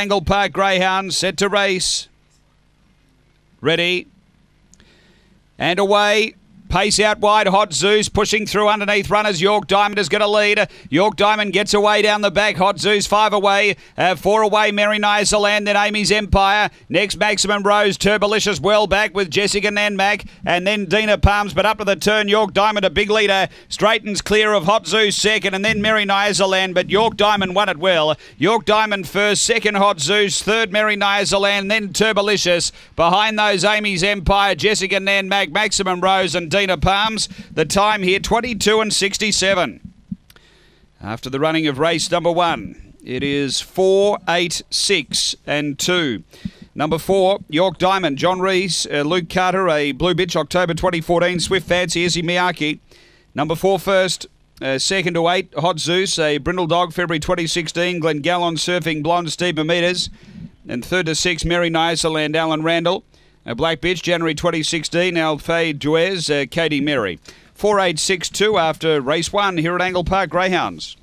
Angle Park Greyhound set to race. Ready. And away. Pace out wide, Hot Zeus pushing through underneath runners. York Diamond is going to lead. York Diamond gets away down the back. Hot Zeus 5 away. 4 away, Mary Nizaland. Then Amy's Empire. Next, Maximum Rose. Turbolicious well back with Jessica Nanmack. And then Dina Palms. But up to the turn, York Diamond a big leader. Straightens clear of Hot Zeus second. And then Mary Nizaland. But York Diamond won it well. York Diamond first. Second, Hot Zeus. Third, Mary Nizaland. Then Turbolicious. Behind those, Amy's Empire. Jessica Nanmack. Maximum Rose and Dina Palms. The time here 22:67. After the running of race number 1, it is 4, 8, 6 and 2. Number 4, York Diamond, John Rees, Luke Carter, a Blue Bitch, October 2014, Swift Fancy, Izzy Miyake. Number 4 first, second to 8, Hot Zeus, a Brindle Dog, February 2016, Glengallon Surfing Blonde, Steve Bermudez. And third to 6, Mary Nizaland, Alan Randall. Black Bitch, January 2016, Alfay Duez, Katie Mary. 4862 after race 1 here at Angle Park Greyhounds.